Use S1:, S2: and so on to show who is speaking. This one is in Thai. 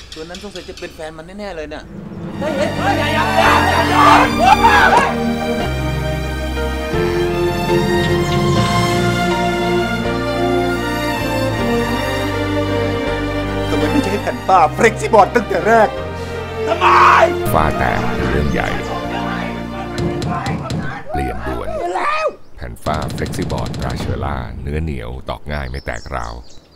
S1: ตัวนั้นสงสัยจะเป็นแฟนมันแน่ๆเลยเนี่ย
S2: ทำไมไม่ใช่แผ่นป้าเฟล็กซี่บอร์ดตั้งแต่แรกทำไม
S3: ฟ้าแตกเป็นเรื่องใหญ่เปลี่ยนด่วนแผ่นฟ้าเฟล็กซี่บอร์ดราเชล่าเนื้อเหนียวตอกง่ายไม่แตกราว